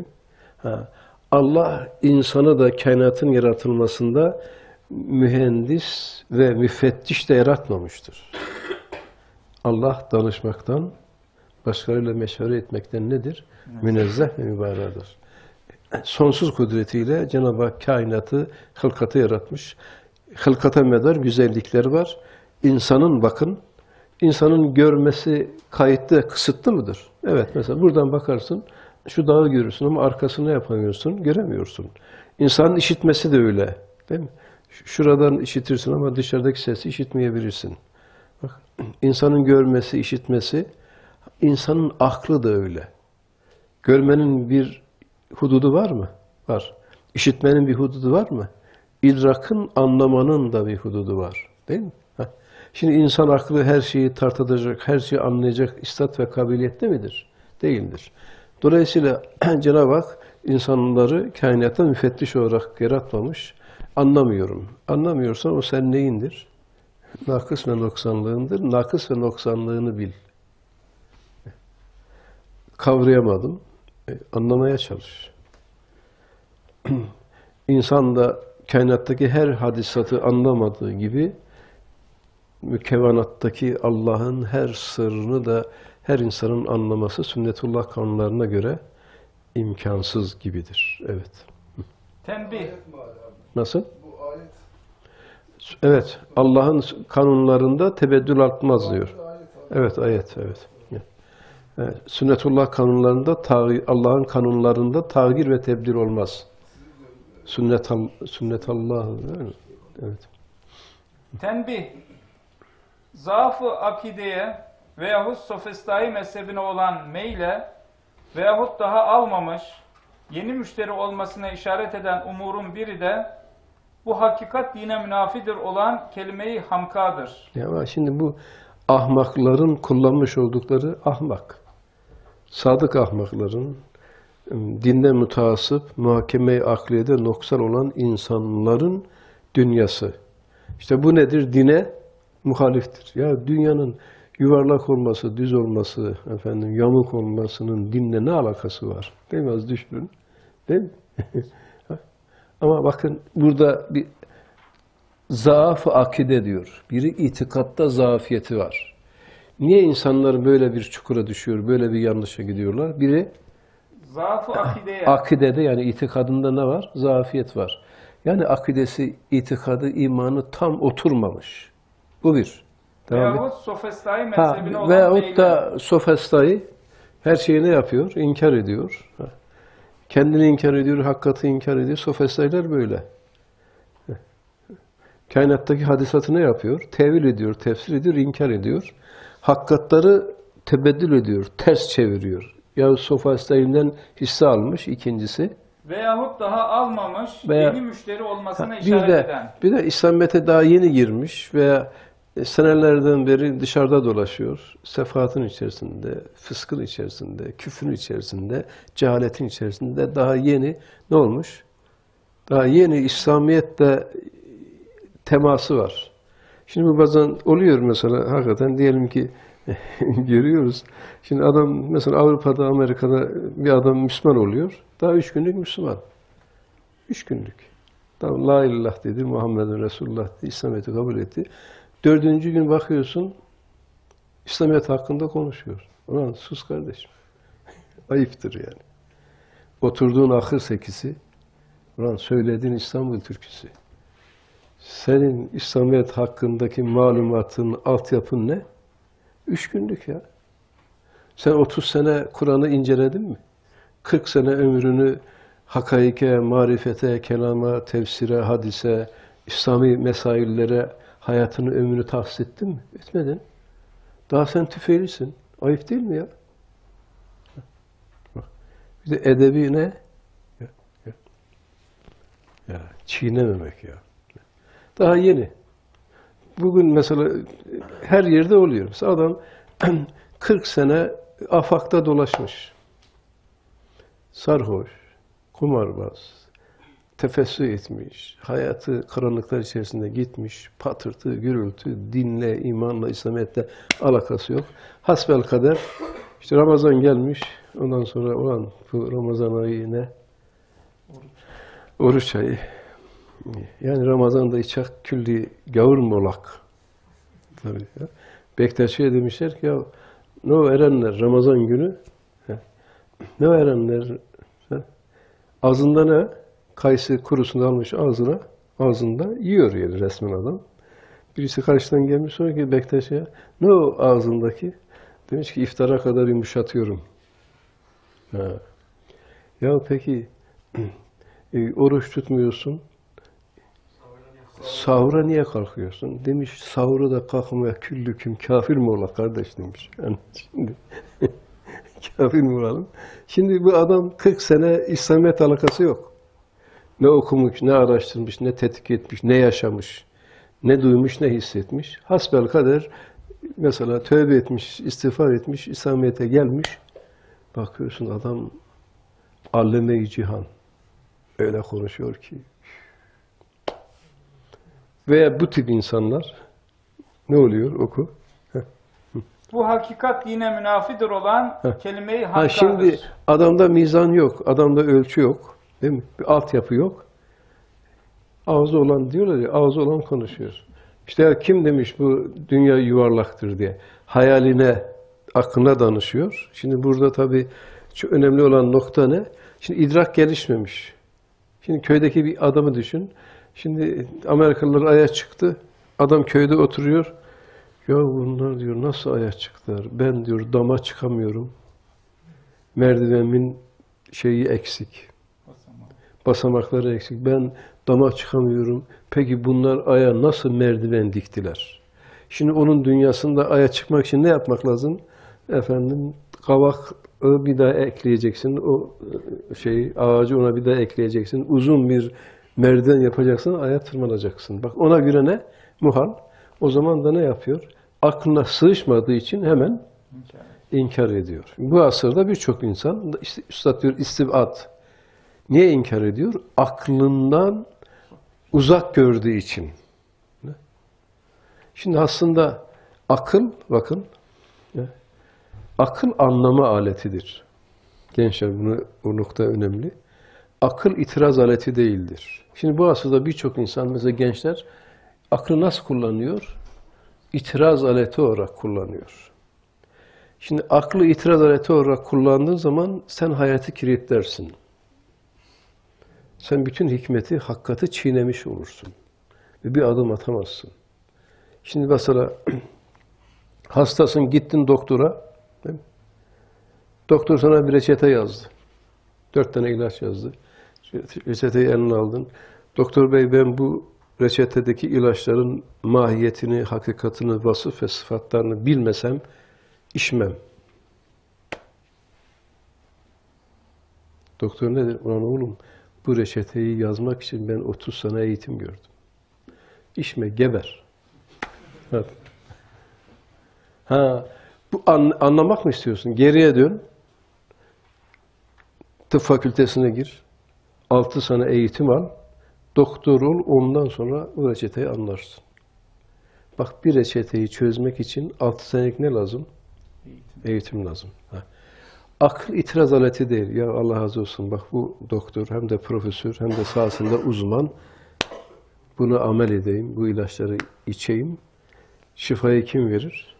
Allah insanı da kainatın yaratılmasında mühendis ve müfettiş de yaratmamıştır. Allah danışmaktan, başkalarıyla meşvere etmekten nedir? Münezzeh ve mübarağıdır. Sonsuz kudretiyle Cenab-ı Hak kainatı, hılkatı yaratmış. Hılkata medar güzellikler var. İnsanın, bakın, insanın görmesi kayıtlı, kısıtlı mıdır? Evet, mesela buradan bakarsın, şu dağı görürsün ama arkasını yapamıyorsun, göremiyorsun. İnsanın işitmesi de öyle, değil mi? Şuradan işitirsin ama dışarıdaki sesi işitmeyebilirsin. Bak, insanın görmesi, işitmesi, insanın aklı da öyle. Görmenin bir hududu var mı? Var. İşitmenin bir hududu var mı? İdrakın, anlamanın da bir hududu var. Değil mi? Şimdi insan aklı her şeyi tartacak, her şeyi anlayacak istat ve kabiliyette midir? Değildir. Dolayısıyla Cenab-ı Hak insanları kainatta müfettiş olarak yaratmamış. Anlamıyorum. Anlamıyorsan o sen neyindir? Nakıs ve noksanlığındır. Nakıs ve noksanlığını bil. kavrayamadım. Anlamaya çalış. İnsan da kainattaki her hadisatı anlamadığı gibi mükevvenattaki Allah'ın her sırrını da her insanın anlaması sünnetullah kanunlarına göre imkansız gibidir. Evet. Tenbih. Nasıl? Evet. Allah'ın kanunlarında tebeddül artmaz diyor. Evet, ayet, evet. Evet. Sünnetullah kanunlarında, Allah'ın kanunlarında tağyir ve tebdil olmaz. Sünnetallah, değil mi? Evet. Tenbih. Zaaf-ı akideye veyahut sofistai mezhebine olan meyle veyahut daha almamış, yeni müşteri olmasına işaret eden umurun biri de bu hakikat dine münafidir olan kelime-i hamkadır. Ya şimdi bu ahmakların kullanmış oldukları ahmak. Sadık ahmakların, dinde müteasıp, muhakeme-i akliyede noksan olan insanların dünyası. İşte bu nedir? Dine muhaliftir. Ya dünyanın yuvarlak olması, düz olması, yamuk olmasının dinle ne alakası var? Değil mi? Az düşünün. Değil mi? Ama bakın burada bir zaaf-ı akide diyor. Biri itikatta zafiyeti var. Niye insanlar böyle bir çukura düşüyor, böyle bir yanlışa gidiyorlar? Biri Zaaf-ı akideye. akidede, yani itikadında ne var? Zafiyet var. Yani akidesi, itikadı, imanı tam oturmamış. Bu bir. Veyahut sofistai mezhebine olan Veyahut meyle. da sofistayı her şeyi ne yapıyor? İnkar ediyor. Kendini inkar ediyor, hakikati inkar ediyor. Sofistaylar böyle. Kainattaki hadisatı ne yapıyor? Tevil ediyor, tefsir ediyor, inkar ediyor. Hakikatları tebeddül ediyor, ters çeviriyor. Ya sofistayından hisse almış, ikincisi. Veyahut daha almamış, yeni müşteri olmasına bir işaret de, eden. Bir de İslamiyet'e daha yeni girmiş veya senelerden beri dışarıda dolaşıyor. Sefahatın içerisinde, fıskın içerisinde, küfrün içerisinde, cehaletin içerisinde daha yeni ne olmuş? Daha yeni İslamiyet'le teması var. Şimdi bazen oluyor mesela, hakikaten diyelim ki görüyoruz. Şimdi adam mesela Avrupa'da, Amerika'da bir adam Müslüman oluyor. Daha 3 günlük Müslüman. 3 günlük. Tamam, la ilallah dedi, Muhammedun Resulullah dedi, İslamiyet'i kabul etti. 4. gün bakıyorsun, İslamiyet hakkında konuşuyor. Ulan sus kardeşim. Ayıptır yani. Oturduğun ahır sekisi, ulan söylediğin İstanbul türküsü. Senin İslamiyet hakkındaki malumatın, altyapın ne? 3 günlük ya. Sen 30 sene Kur'an'ı inceledin mi? 40 sene ömrünü hakaike, marifete, kelama, tefsire, hadise, İslami mesaillere hayatını, ömrünü tahsis ettin mi? Etmedin. Daha sen tüfeğlisin. Ayıp değil mi ya? Bir de edebi ne? Ya çiğnememek ya. Daha yeni. Bugün mesela her yerde oluyor. Mesela adam 40 sene afakta dolaşmış. Sarhoş, kumarbaz, tefessü etmiş, hayatı karanlıklar içerisinde gitmiş, patırtı, gürültü, dinle, imanla, İslamiyet'le alakası yok. Hasbelkader, işte Ramazan gelmiş, ondan sonra olan bu Ramazan ayı ne? Oruç ayı. Yani Ramazan'da içak külli gavur molak. Tabii ya. Bektaşi'ye demişler ki ya ne o erenler Ramazan günü ne o erenler ağzında ne? Kayısı kurusunu almış ağzında yiyor yani resmen adam. Birisi karşıdan gelmiş sonra ki Bektaşi'ye ne o ağzındaki? Demiş ki iftara kadar yumuşatıyorum. Ha. Ya peki oruç tutmuyorsun. Sahura niye kalkıyorsun? Demiş, sahura da kalkmaya küllüküm kafir mi ola kardeş demiş. Yani şimdi kafir mi olalım? Şimdi bu adam 40 sene İslamiyet alakası yok. Ne okumuş, ne araştırmış, ne tetkik etmiş, ne yaşamış, ne duymuş, ne hissetmiş. Hasbelkader mesela tövbe etmiş, istiğfar etmiş, İslamiyet'e gelmiş. Bakıyorsun adam alleme-i cihan. Öyle konuşuyor ki. Veya bu tip insanlar ne oluyor? Oku. Bu hakikat yine münafidir olan kelime-i hakkadır. Şimdi adamda mizan yok, adamda ölçü yok, değil mi? Bir altyapı yok. Ağzı olan diyorlar ya, ağzı olan konuşuyor. İşte ya kim demiş bu dünya yuvarlaktır diye. Hayaline, aklına danışıyor. Şimdi burada tabii çok önemli olan nokta ne? Şimdi idrak gelişmemiş. Şimdi köydeki bir adamı düşün. Şimdi Amerikalılar Ay'a çıktı. Adam köyde oturuyor. Ya bunlar diyor nasıl Ay'a çıktılar? Ben diyor dama çıkamıyorum. Merdivenimin şeyi eksik. Basamakları eksik. Ben dama çıkamıyorum. Peki bunlar Ay'a nasıl merdiven diktiler? Şimdi onun dünyasında Ay'a çıkmak için ne yapmak lazım? Efendim kavak bir daha ekleyeceksin. O ağacı ona bir daha ekleyeceksin. Uzun bir merdiven yapacaksın, Ay'a tırmanacaksın. Bak ona göre ne? Muhal. O zaman da ne yapıyor? Aklına sığışmadığı için hemen inkar ediyor. Bu asırda birçok insan, işte Üstad diyor istibad. Niye inkar ediyor? Aklından uzak gördüğü için. Şimdi aslında akıl, bakın, akıl anlama aletidir. Gençler bu nokta önemli. Akıl itiraz aleti değildir. Şimdi bu asırda birçok insan, mesela gençler, aklı nasıl kullanıyor? İtiraz aleti olarak kullanıyor. Şimdi aklı itiraz aleti olarak kullandığın zaman sen hayatı kilitlersin. Sen bütün hikmeti, hakikati çiğnemiş olursun. Ve bir adım atamazsın. Şimdi mesela hastasın, gittin doktora. Değil mi? Doktor sana bir reçete yazdı. 4 tane ilaç yazdı. Reçeteyi eline aldın. Doktor bey ben bu reçetedeki ilaçların mahiyetini, hakikatini, vasıf ve sıfatlarını bilmesem içmem. Doktor ne der? Ulan oğlum bu reçeteyi yazmak için ben 30 sene eğitim gördüm. İçme, geber. Hadi. Bu anlamak mı istiyorsun? Geriye dön. Tıp fakültesine gir. 6 sene eğitim al. Doktor ol. Ondan sonra o reçeteyi anlarsın. Bak bir reçeteyi çözmek için 6 senelik ne lazım? Eğitim lazım. Akıl itiraz aleti değil. Ya Allah razı olsun. Bak bu doktor hem de profesör hem de sahasında uzman. Buna amel edeyim. Bu ilaçları içeyim. Şifayı kim verir?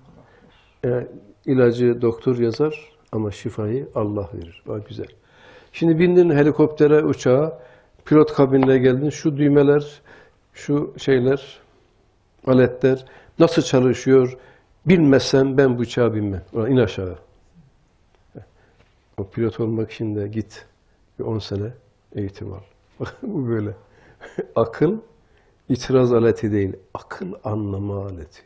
İlacı doktor yazar ama şifayı Allah verir. Bak güzel. Şimdi bindin helikoptere, uçağa, pilot kabinine geldin. Şu düğmeler, şu şeyler, aletler nasıl çalışıyor bilmezsem ben bu uçağa binmem. İn aşağı. O pilot olmak için de git. 10 sene eğitim al. Bu böyle. Akıl itiraz aleti değil. Akıl anlama aleti.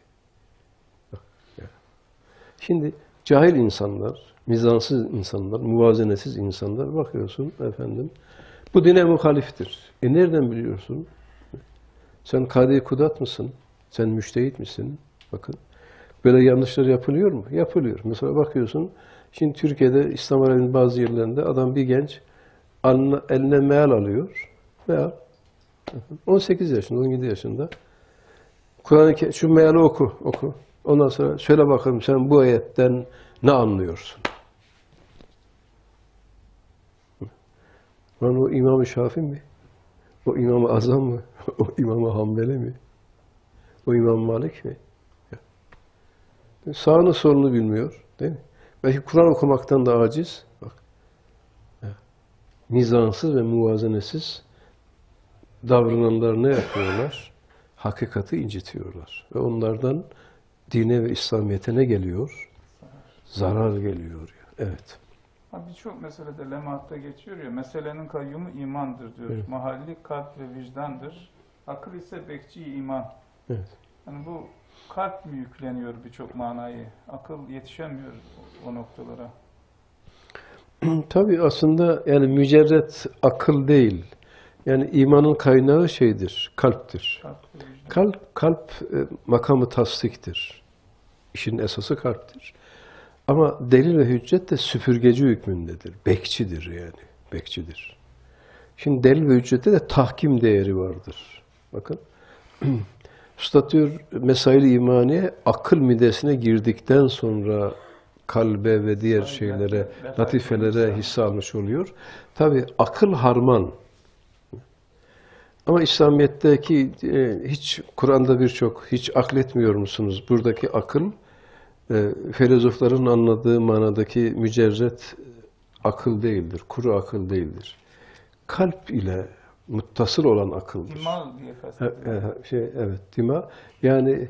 Şimdi cahil insanlar, mizansız insanlar, muvazenesiz insanlar bakıyorsun efendim. Bu dine muhaliftir. Nereden biliyorsun? Sen kadi kudat mısın? Sen müştehit misin? Bakın. Böyle yanlışlar yapılıyor mu? Yapılıyor. Mesela bakıyorsun, şimdi Türkiye'de İslam aleminin bazı yerlerinde adam bir genç eline meal alıyor. Meal. 18 yaşında, 17 yaşında. Kur'an-ı şu meali oku. Ondan sonra söyle bakalım sen bu ayetten ne anlıyorsun? Lan o İmam-ı Şafii mi? O İmam-ı Azam mı? O İmam-ı Hanbeli mi? O İmam Malik mi? Sağını solunu bilmiyor. Değil mi? Belki Kur'an okumaktan da aciz. Bak. Mizansız ve muvazenesiz davrananlar ne yapıyorlar? Hakikati incitiyorlar. Ve onlardan dine ve İslamiyet'e ne geliyor? Zarar geliyor. Evet. Birçok meselede lemahatta geçiyor ya, meselenin kayyumu imandır diyor. Evet. Mahalli kalp ve vicdandır. Akıl ise bekçi iman. Evet. Yani bu kalp mi yükleniyor birçok manayı? Akıl yetişemiyor o noktalara. Tabii aslında yani mücerret akıl değil. Yani imanın kaynağı şeydir, kalptir. Kalp makamı tasdiktir. İşin esası kalptir. Ama delil ve hüccet de süpürgeci hükmündedir. Bekçidir yani. Bekçidir. Şimdi delil ve hüccette de tahkim değeri vardır. Bakın. Üstad diyor, mesail-i imaniye akıl midesine girdikten sonra kalbe ve diğer şeylere, latifelere hisse almış oluyor. Tabi akıl harman. Ama İslamiyet'teki hiç Kur'an'da birçok hiç akletmiyor musunuz? Buradaki akıl filozofların anladığı manadaki mücerret akıl değildir, kuru akıl değildir. Kalp ile muttasıl olan akıldır. Dima diye kastediyor. Evet, dima. Yani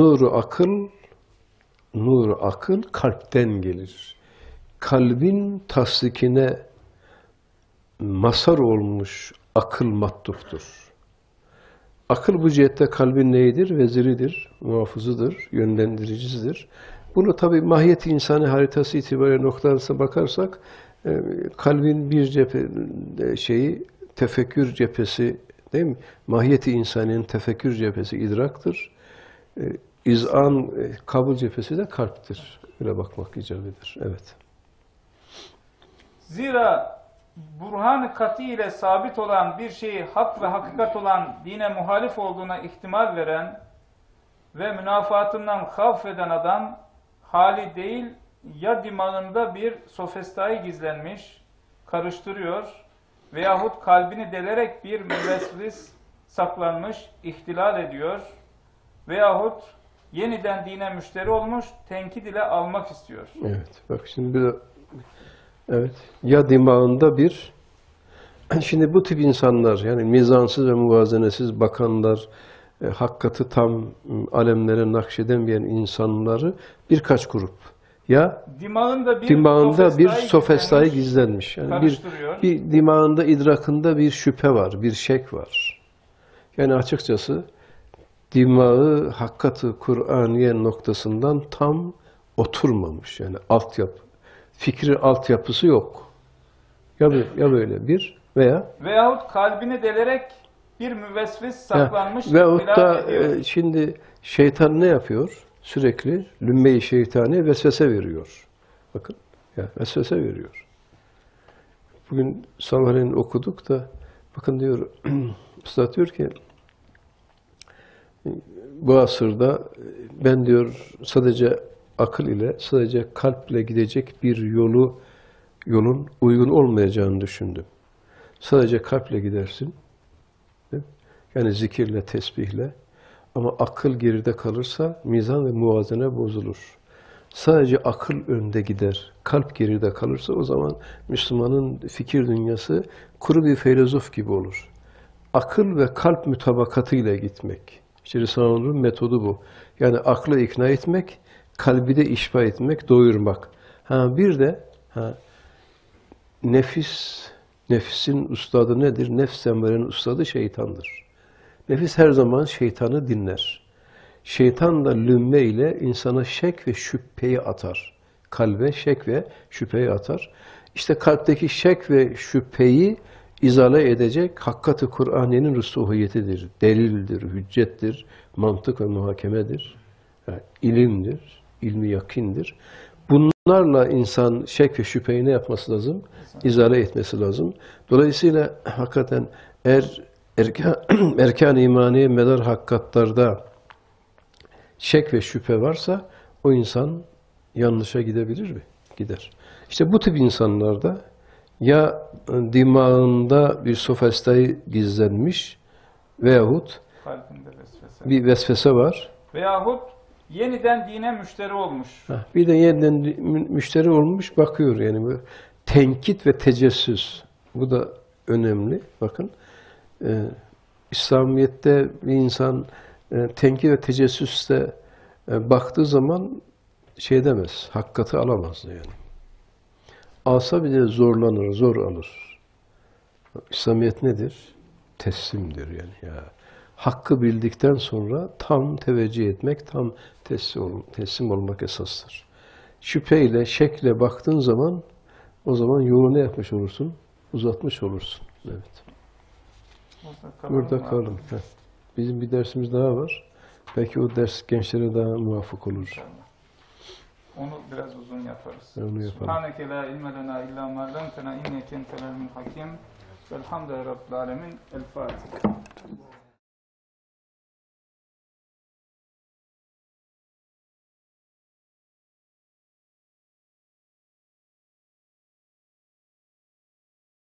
nuru akıl kalpten gelir. Kalbin tasdikine mazhar olmuş akıl mattuftur. Akıl bu cihette kalbin neyidir? Veziridir, muhafızıdır, yönlendiricisidir. Bunu tabi mahiyet-i insani haritası itibariyle noktasına bakarsak kalbin bir tefekkür cephesi değil mi? Mahiyet-i insaninin tefekkür cephesi idraktır. İz'an, kabul cephesi de kalptir. Öyle bakmak icap eder. Evet. Zira burhan-ı kat'i ile sabit olan bir şeyi hak ve hakikat olan dine muhalif olduğuna ihtimal veren ve münafaatından havf eden adam hali değil ya dimağında bir sofistayı gizlenmiş, karıştırıyor veyahut kalbini delerek bir müvesvis saklanmış, ihtilal ediyor veyahut yeniden dine müşteri olmuş, tenkit ile almak istiyor. Evet, bak şimdi bir de evet, ya dimağında bir şimdi bu tip insanlar yani mizansız ve muvazenesiz bakanlar, hakikati tam alemlere nakşedemeyen insanları birkaç grup. Ya dimağında bir sofistayı gizlenmiş. Yani bir dimağında idrakında bir şüphe var, bir şek var. Yani açıkçası dimağı hakikati Kur'aniye noktasından tam oturmamış. Yani fikri altyapısı yok. Ya böyle bir veyahut kalbini delerek bir müvesvis saklanmış. Veyahut da şimdi şeytan ne yapıyor? Sürekli lümme-i şeytani vesvese veriyor. Bakın, vesvese veriyor. Bugün sabahleyin okuduk da bakın diyor, Üstad diyor ki bu asırda ben diyor sadece akıl ile, sadece kalple gidecek bir yolun uygun olmayacağını düşündüm. Sadece kalple gidersin. Yani zikirle, tesbihle. Ama akıl geride kalırsa mizan ve muvazene bozulur. Sadece akıl önde gider, kalp geride kalırsa o zaman Müslümanın fikir dünyası kuru bir filozof gibi olur. Akıl ve kalp mütabakatıyla gitmek. İşte Risale-i Nur'un metodu bu. Yani aklı ikna etmek, kalbi de işba etmek, doyurmak. Bir de nefsin ustadı nedir? Nefs emrenin ustadı şeytandır. Nefis her zaman şeytanı dinler. Şeytan da lümme ile insana şek ve şüpheyi atar. Kalbe şek ve şüpheyi atar. İşte kalpteki şek ve şüpheyi izale edecek hakikati Kur'aniyenin rusuhiyetidir, delildir, hüccettir, mantık ve muhakemedir, ilimdir, ilmi yakindir. Bunlarla insan şek ve şüpheyi ne yapması lazım? İzale etmesi lazım. Dolayısıyla hakikaten erkan-ı imaniye medar hakikatlarda şek ve şüphe varsa o insan yanlışa gidebilir mi? Gider. İşte bu tip insanlarda ya dimağında bir sofistayı gizlenmiş veyahut bir vesvese var. Veyahut yeniden dine müşteri olmuş. Bir de yeniden müşteri olmuş bakıyor yani bu tenkit ve tecessüs. Bu da önemli. Bakın İslamiyet'te bir insan tenkit ve tecessüste baktığı zaman şey demez, hakikati alamaz yani. Alsa bile zorlanır, zor alır. İslamiyet nedir? Teslimdir yani. Hakkı bildikten sonra tam teveccüh etmek, tam teslim olmak esastır. Şüpheyle, şekle baktığın zaman o zaman yolu ne yapmış olursun? Uzatmış olursun. Evet. Burada kalın. Bizim bir dersimiz daha var. Belki o ders gençlere daha muvafık olur. Onu biraz uzun yaparız. Onu yapalım. Subhaneke la ilme lena illa ma allamtena inneke entel alimul hakim. Velhamdülillahi rabbil alemin. El Fatiha.